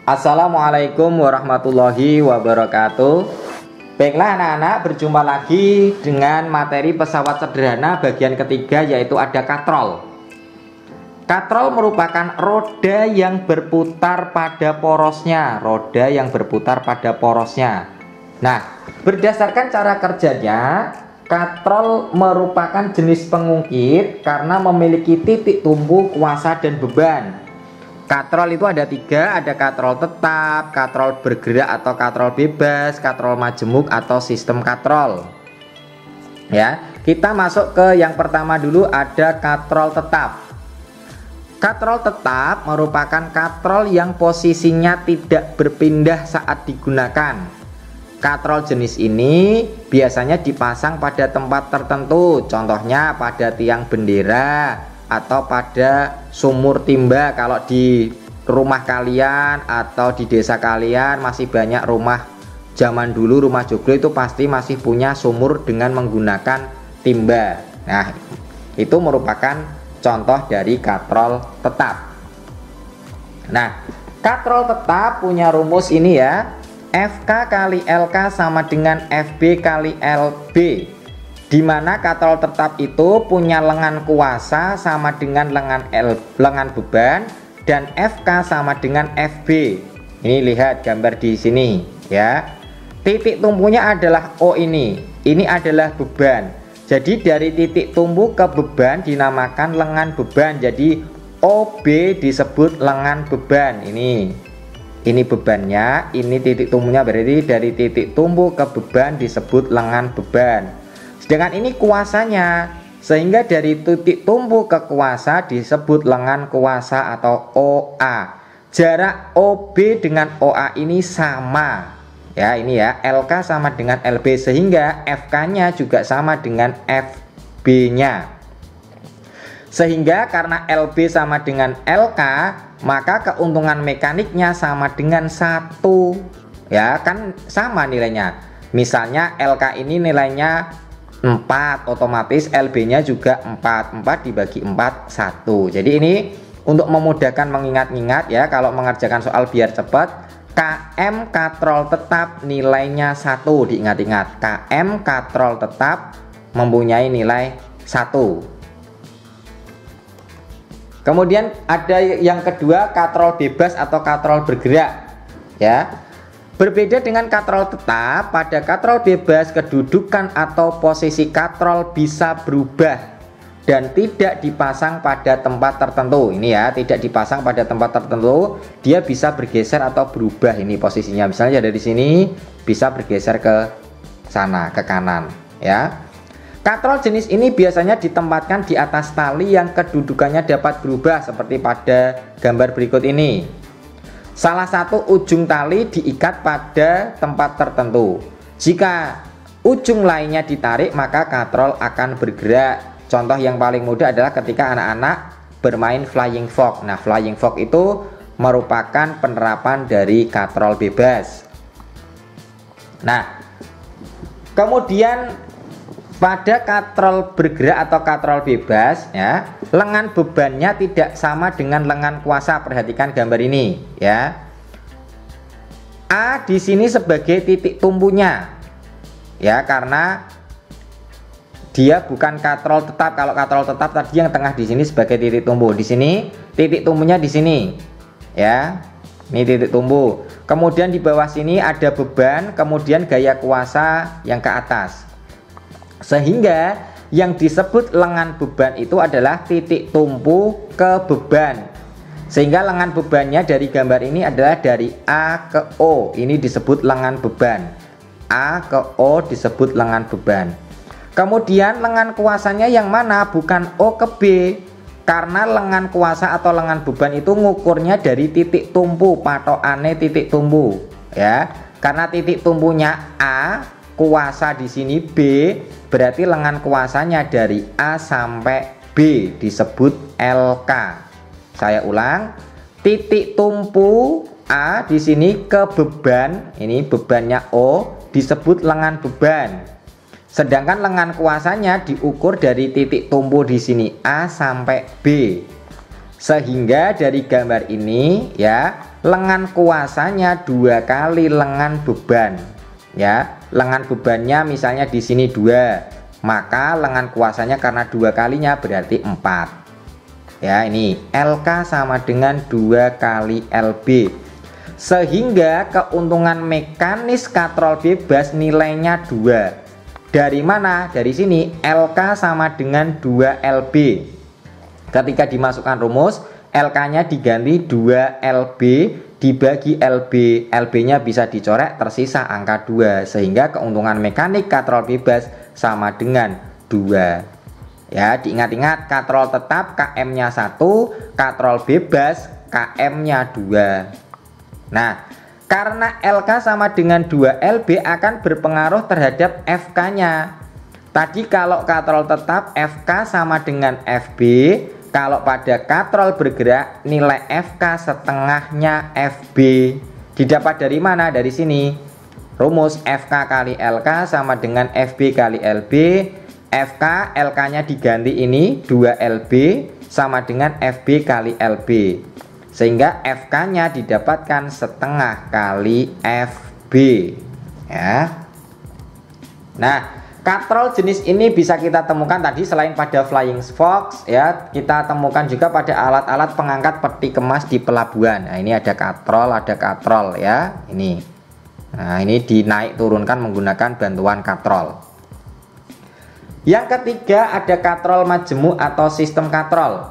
Assalamualaikum warahmatullahi wabarakatuh. Baiklah anak-anak, berjumpa lagi dengan materi pesawat sederhana bagian ketiga, yaitu ada katrol. Katrol merupakan roda yang berputar pada porosnya. Roda yang berputar pada porosnya. Nah, berdasarkan cara kerjanya, katrol merupakan jenis pengungkit karena memiliki titik tumbuh, kuasa, dan beban. Katrol itu ada tiga, ada katrol tetap, katrol bergerak atau katrol bebas, katrol majemuk atau sistem katrol. Ya, kita masuk ke yang pertama dulu, ada katrol tetap. Katrol tetap merupakan katrol yang posisinya tidak berpindah saat digunakan. Katrol jenis ini biasanya dipasang pada tempat tertentu, contohnya pada tiang bendera atau pada sumur timba. Kalau di rumah kalian atau di desa kalian masih banyak rumah zaman dulu, rumah joglo itu pasti masih punya sumur dengan menggunakan timba. Nah, itu merupakan contoh dari katrol tetap. Nah, katrol tetap punya rumus ini ya, FK kali LK sama dengan FB kali LB, di mana katrol tetap itu punya lengan kuasa sama dengan lengan beban, dan FK sama dengan FB. Ini lihat gambar di sini ya. Titik tumpunya adalah O ini adalah beban. Jadi dari titik tumbuh ke beban dinamakan lengan beban. Jadi OB disebut lengan beban. Ini bebannya, ini titik tumbuhnya, berarti dari titik tumbuh ke beban disebut lengan beban. Sedangkan ini kuasanya, sehingga dari titik tumbuh ke kuasa disebut lengan kuasa atau OA. Jarak OB dengan OA ini sama. Ya, ini ya, LK sama dengan LB, sehingga FK-nya juga sama dengan FB-nya. Sehingga karena LB sama dengan LK, maka keuntungan mekaniknya sama dengan 1. Ya, kan sama nilainya. Misalnya LK ini nilainya 4, otomatis LB nya juga 4 dibagi 4 1. Jadi ini untuk memudahkan mengingat-ingat ya, kalau mengerjakan soal biar cepat, KM katrol tetap nilainya 1, diingat-ingat. KM katrol tetap mempunyai nilai 1. Kemudian ada yang kedua, katrol bebas atau katrol bergerak ya. Berbeda dengan katrol tetap, pada katrol bebas kedudukan atau posisi katrol bisa berubah dan tidak dipasang pada tempat tertentu. Ini ya, tidak dipasang pada tempat tertentu, dia bisa bergeser atau berubah ini posisinya. Misalnya dari sini bisa bergeser ke sana, ke kanan ya. Katrol jenis ini biasanya ditempatkan di atas tali yang kedudukannya dapat berubah seperti pada gambar berikut ini. Salah satu ujung tali diikat pada tempat tertentu. Jika ujung lainnya ditarik, maka katrol akan bergerak. Contoh yang paling mudah adalah ketika anak-anak bermain flying fox. Nah, flying fox itu merupakan penerapan dari katrol bebas. Nah, kemudian pada katrol bergerak atau katrol bebas ya, lengan bebannya tidak sama dengan lengan kuasa. Perhatikan gambar ini ya. A di sini sebagai titik tumbuhnya ya, karena dia bukan katrol tetap. Kalau katrol tetap tadi yang tengah di sini sebagai titik tumbuh. Di sini titik tumbuhnya di sini ya. Ini titik tumbuh. Kemudian di bawah sini ada beban, kemudian gaya kuasa yang ke atas. Sehingga yang disebut lengan beban itu adalah titik tumpuh ke beban. Sehingga lengan bebannya dari gambar ini adalah dari A ke O. Ini disebut lengan beban. A ke O disebut lengan beban. Kemudian lengan kuasanya yang mana? Bukan O ke B. Karena lengan kuasa atau lengan beban itu ngukurnya dari titik tumpuh, patokannya titik tumpuh ya. Karena titik tumpuhnya A, kuasa di sini B, berarti lengan kuasanya dari A sampai B disebut LK. Saya ulang, titik tumpu A di sini ke beban, ini bebannya O, disebut lengan beban. Sedangkan lengan kuasanya diukur dari titik tumpu di sini A sampai B. Sehingga dari gambar ini ya, lengan kuasanya 2 kali lengan beban. Ya, lengan bebannya misalnya di sini 2, maka lengan kuasanya karena 2 kalinya berarti 4. Ya, ini LK sama dengan 2 kali LB. Sehingga keuntungan mekanis katrol bebas nilainya 2. Dari mana? Dari sini LK sama dengan 2LB. Ketika dimasukkan rumus, LK-nya diganti 2LB dibagi LB. LB-nya bisa dicoret, tersisa angka 2. Sehingga keuntungan mekanik katrol bebas sama dengan 2. Ya, diingat-ingat, katrol tetap KM-nya 1, katrol bebas KM-nya 2. Nah, karena LK sama dengan 2LB akan berpengaruh terhadap FK-nya. Tadi kalau katrol tetap FK sama dengan FB, kalau pada katrol bergerak nilai FK setengahnya FB. Didapat dari mana? Dari sini. Rumus FK kali LK sama dengan FB kali LB. FK, LK-nya diganti ini 2LB sama dengan FB kali LB. Sehingga FK-nya didapatkan setengah kali FB. Ya. Nah, katrol jenis ini bisa kita temukan tadi selain pada flying fox, ya, kita temukan juga pada alat-alat pengangkat peti kemas di pelabuhan. Nah, ini ada katrol ya. Ini. Nah, ini dinaik turunkan menggunakan bantuan katrol. Yang ketiga ada katrol majemuk atau sistem katrol.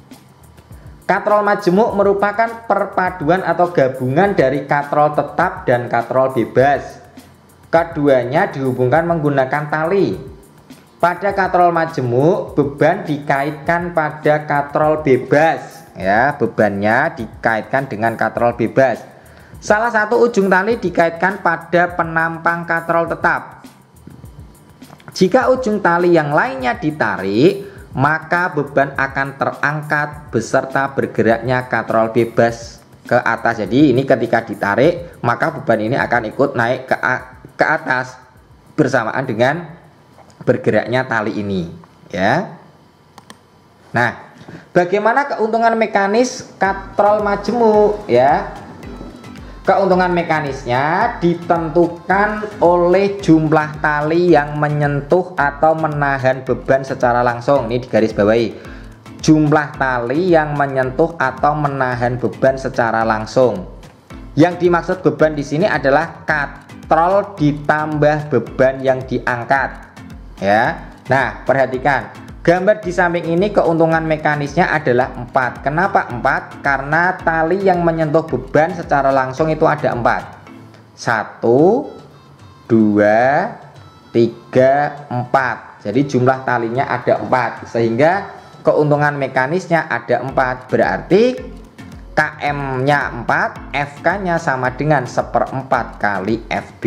Katrol majemuk merupakan perpaduan atau gabungan dari katrol tetap dan katrol bebas. Keduanya dihubungkan menggunakan tali. Pada katrol majemuk, beban dikaitkan pada katrol bebas. Ya, bebannya dikaitkan dengan katrol bebas. Salah satu ujung tali dikaitkan pada penampang katrol tetap. Jika ujung tali yang lainnya ditarik, maka beban akan terangkat beserta bergeraknya katrol bebas ke atas. Jadi ini ketika ditarik, maka beban ini akan ikut naik ke atas bersamaan dengan bergeraknya tali ini, ya. Nah, bagaimana keuntungan mekanis katrol majemuk, ya? Keuntungan mekanisnya ditentukan oleh jumlah tali yang menyentuh atau menahan beban secara langsung. Ini digarisbawahi. Jumlah tali yang menyentuh atau menahan beban secara langsung. Yang dimaksud beban di sini adalah katrol ditambah beban yang diangkat. Ya. Nah, perhatikan. Gambar di samping ini keuntungan mekanisnya adalah 4. Kenapa 4? Karena tali yang menyentuh beban secara langsung itu ada 4. 1, 2, 3, 4. Jadi jumlah talinya ada 4. Sehingga keuntungan mekanisnya ada 4. Berarti KM-nya 4, FK-nya sama dengan 1/4 kali FB.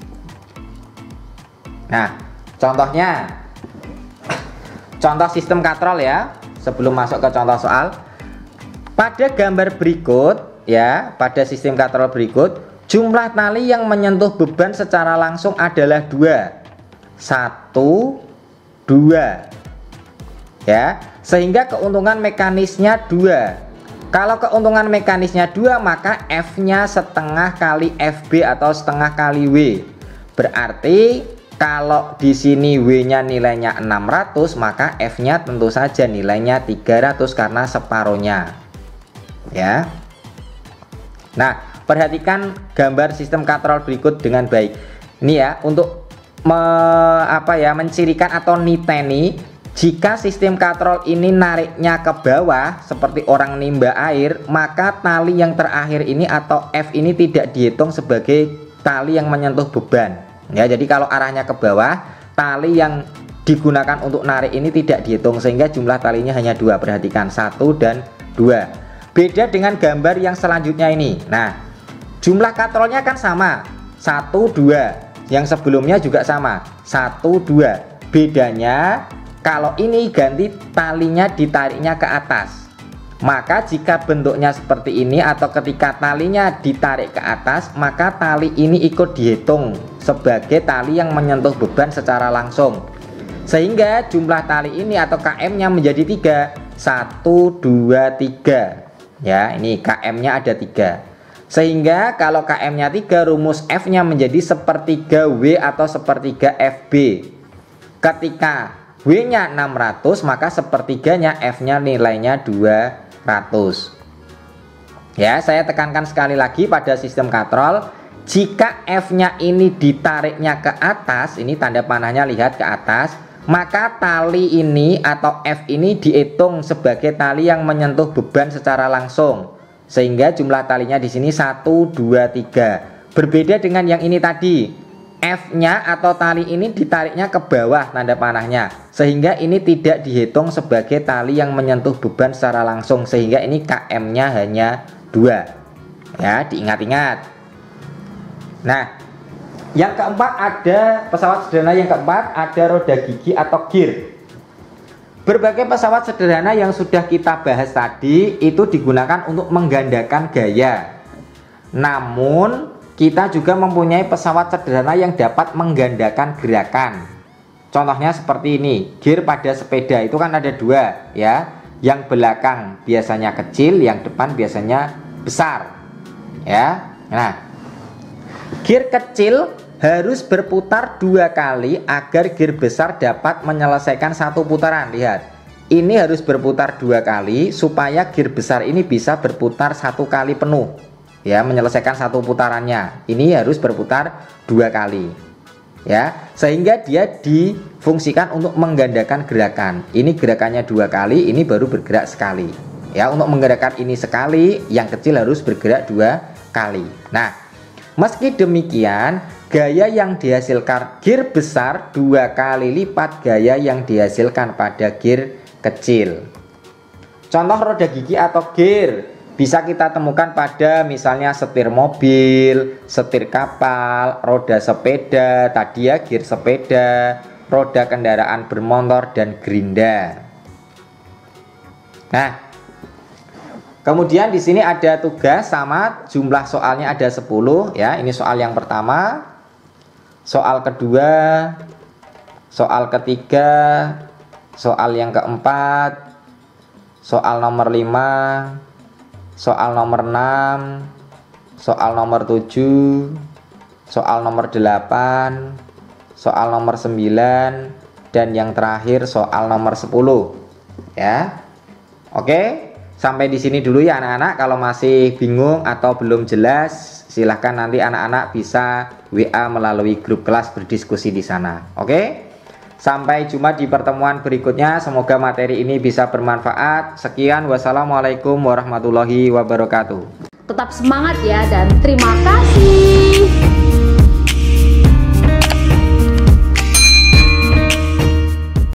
Nah, contohnya. Contoh sistem katrol ya, sebelum masuk ke contoh soal. Pada gambar berikut ya, pada sistem katrol berikut, jumlah tali yang menyentuh beban secara langsung adalah 2. 1, 2. Ya, sehingga keuntungan mekanisnya 2. Kalau keuntungan mekanisnya 2, maka F-nya setengah kali FB atau setengah kali W. Berarti kalau di sini W-nya nilainya 600, maka F-nya tentu saja nilainya 300 karena separuhnya. Ya. Nah, perhatikan gambar sistem katrol berikut dengan baik. Ini ya, untuk mencirikan atau niteni jika sistem katrol ini nariknya ke bawah seperti orang nimba air, maka tali yang terakhir ini atau F ini tidak dihitung sebagai tali yang menyentuh beban. Ya, jadi kalau arahnya ke bawah, tali yang digunakan untuk narik ini tidak dihitung sehingga jumlah talinya hanya 2. Perhatikan 1 dan 2. Beda dengan gambar yang selanjutnya ini. Nah, jumlah katrolnya kan sama, 1, 2. Yang sebelumnya juga sama, 1, 2. Bedanya kalau ini ganti talinya ditariknya ke atas. Maka jika bentuknya seperti ini atau ketika talinya ditarik ke atas, maka tali ini ikut dihitung sebagai tali yang menyentuh beban secara langsung. Sehingga jumlah tali ini atau KM-nya menjadi 3. 1, 2, 3. Ya, ini KM-nya ada 3. Sehingga kalau KM-nya 3, rumus F-nya menjadi sepertiga W atau sepertiga FB. Ketika W-nya 600, maka sepertiganya F-nya nilainya 200. Ya, saya tekankan sekali lagi pada sistem katrol, jika F-nya ini ditariknya ke atas, ini tanda panahnya lihat ke atas, maka tali ini atau F ini dihitung sebagai tali yang menyentuh beban secara langsung. Sehingga jumlah talinya di sini 1, 2, 3. Berbeda dengan yang ini tadi. F-nya atau tali ini ditariknya ke bawah tanda panahnya. Sehingga ini tidak dihitung sebagai tali yang menyentuh beban secara langsung. Sehingga ini KM-nya hanya 2. Ya, diingat-ingat. Nah, yang keempat ada pesawat sederhana yang keempat ada roda gigi atau gear. Berbagai pesawat sederhana yang sudah kita bahas tadi itu digunakan untuk menggandakan gaya. Namun kita juga mempunyai pesawat sederhana yang dapat menggandakan gerakan. Contohnya seperti ini, gear pada sepeda itu kan ada 2 ya. Yang belakang biasanya kecil, yang depan biasanya besar. Ya. Nah, gear kecil harus berputar 2 kali agar gear besar dapat menyelesaikan 1 putaran. Lihat, ini harus berputar 2 kali supaya gear besar ini bisa berputar 1 kali penuh, ya, menyelesaikan 1 putarannya. Ini harus berputar 2 kali, ya, sehingga dia difungsikan untuk menggandakan gerakan. Ini gerakannya 2 kali, ini baru bergerak sekali. Ya, untuk menggerakkan ini sekali, yang kecil harus bergerak 2 kali. Nah, meski demikian, gaya yang dihasilkan gear besar 2 kali lipat gaya yang dihasilkan pada gear kecil. Contoh roda gigi atau gear bisa kita temukan pada misalnya setir mobil, setir kapal, roda sepeda, tadi ya gear sepeda, roda kendaraan bermotor dan gerinda. Nah, kemudian di sini ada tugas sama jumlah soalnya ada 10 ya. Ini soal yang pertama. Soal kedua, soal ketiga, soal yang keempat, soal nomor 5, soal nomor 6, soal nomor 7, soal nomor 8, soal nomor 9, dan yang terakhir soal nomor 10 ya. Oke, sampai di sini dulu ya anak-anak. Kalau masih bingung atau belum jelas, silahkan nanti anak-anak bisa WA melalui grup kelas berdiskusi di sana. Oke, sampai jumpa di pertemuan berikutnya. Semoga materi ini bisa bermanfaat. Sekian, wassalamualaikum warahmatullahi wabarakatuh. Tetap semangat ya, dan terima kasih.